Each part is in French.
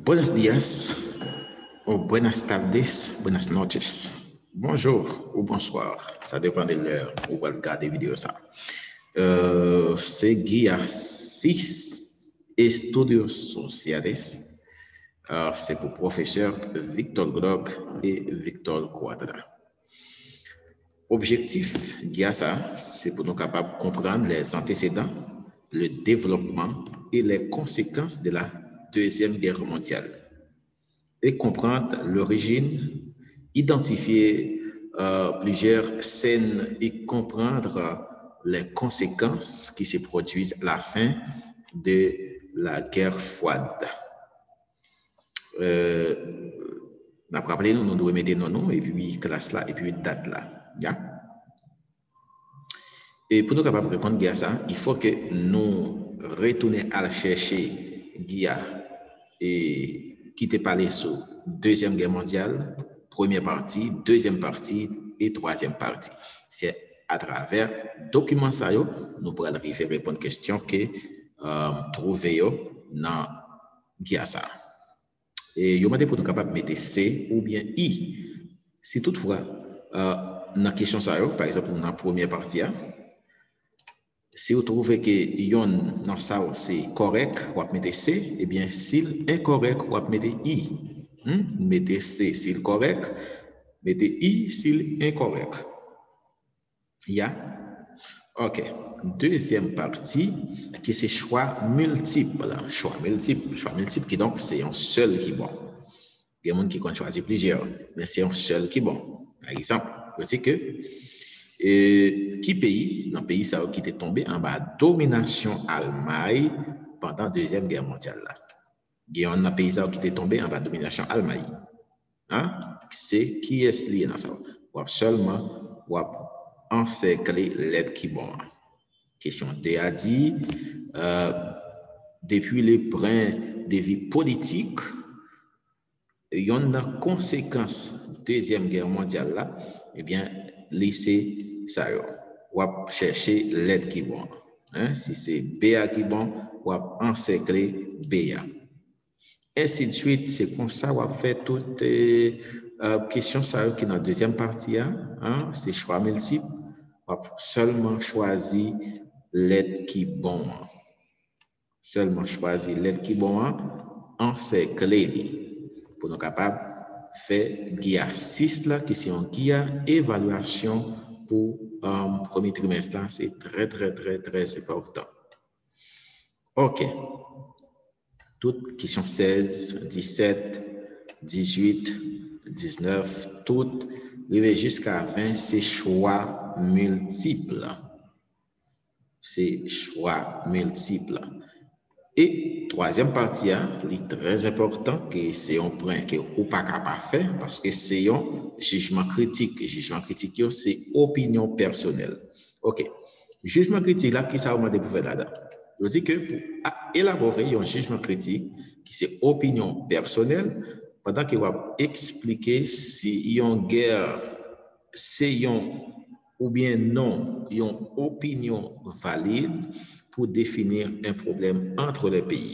Buenos días, ou buenas tardes, buenas noches. Bonjour ou bonsoir, ça dépend de l'heure où vous regardez la vidéo. C'est Guia 6 Estudios Sociales. C'est pour professeur Victor Glock et Victor Quadra. Objectif Guia ça, c'est pour nous capables de comprendre les antécédents, le développement et les conséquences de la Deuxième Guerre mondiale et comprendre l'origine, identifier plusieurs scènes et comprendre les conséquences qui se produisent à la fin de la guerre froide. Rappelez nous devons mettre nos noms et puis classe là et puis date là. Yeah? Et pour nous capables de répondre à ça, il faut que nous retournions à chercher Guia et qui t'a parlé sur Deuxième Guerre mondiale, première partie, deuxième partie et troisième partie. C'est à travers documents ça nous pourrons arriver à répondre aux questions que trouver dans Guia ça. Et vous m'avez pour nous capable de mettre C ou bien I. Si toutefois dans la question ça par exemple dans la première partie, si vous trouvez que yon dans ça c'est correct, vous mettez C, et bien s'il est incorrect, vous mettez I. Mettez C s'il correct, mettez I s'il incorrect. Yeah? OK. Deuxième partie, qui c'est choix multiple. Choix multiple qui donc c'est un seul qui est bon. Il y a des gens qui ont choisi plusieurs, mais c'est un seul qui est bon. Par exemple, vous savez que qui pays, dans le pays ça qui était tombé en bas domination allemande pendant la Deuxième Guerre mondiale. Il y a un pays qui était tombé en bas domination allemande. Hein? C'est qui est lié dans ça? Ou seulement ou encercler l'aide qui bon. Question D a dit depuis les brins de vie politique, il y a une conséquence Deuxième Guerre mondiale là, eh bien laissez ça ou chercher l'aide qui bon. Hein? Si c'est BA qui bon, ou encercler BA. Ainsi de suite, c'est comme ça on fait toutes questions ça qui dans la deuxième partie, hein? C'est choix multiple, on seulement choisir l'aide qui bon. Seulement choisir l'aide qui bon, encercler pour nous capables faire Guia 6 là qui c'est un Guia évaluation pour premier trimestre là, c'est très important. OK. Toutes questions 16, 17, 18, 19, toutes arrivées jusqu'à 20, c'est choix multiples. C'est choix multiples. Et troisième partie, est très important, que c'est un point que vous pas capable faire parce que c'est un jugement critique. Jugement critique, c'est opinion personnelle. OK. Jugement critique, là, qui ça vous demande pour faire là-dedans? Je dis que pour élaborer un jugement critique, qui c'est opinion personnelle, pendant que vous expliquer si une guerre, c'est ou bien non, une opinion valide pour définir un problème entre les pays.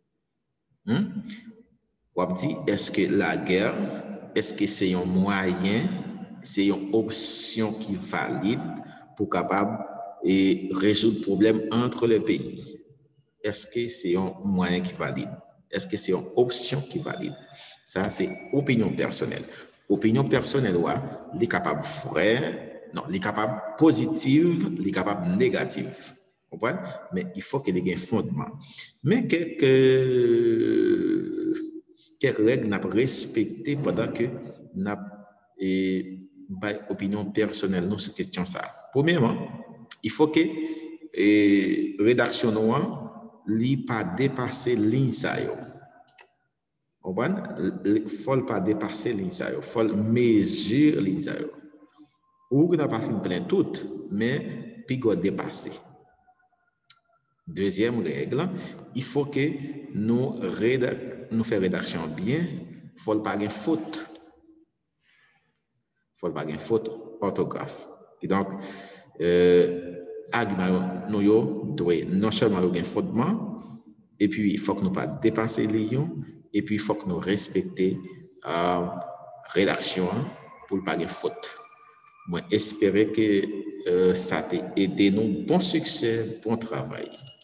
On dit, est-ce que la guerre, est-ce que c'est un moyen, c'est une option qui est valide pour capable et résoudre le problème entre les pays? Est-ce que c'est un moyen qui est valide? Est-ce que c'est une option qui est valide? Ça, c'est opinion personnelle. Opinion personnelle, elle est capable vrai, non, elle est capable positive, elle est capable négative. Comprenez? Mais il faut qu'il y ait un fondement. Mais quelques règles n'a pas respectées pendant que n'a opinion personnelle sur cette question ça. Premièrement, il faut que rédaction noire li pas dépasser ligne ça yo. Comprenez? Faut pas dépasser ligne ça yo, faut mesurer ligne ça yo. Ou n'a pas fait plein tout, mais puis go dépasser. Deuxième règle, il faut que nous fassions rédaction bien, faut pas de faute. Faut pas de faute orthographe. Et donc argument nous doit non seulement avoir un fondement, et puis il faut que nous pas dépasser les lions, et puis il faut que nous respections rédaction pour ne pas de faute. Moi, j'espère que ça t'a aidé nous. Bon succès, bon travail.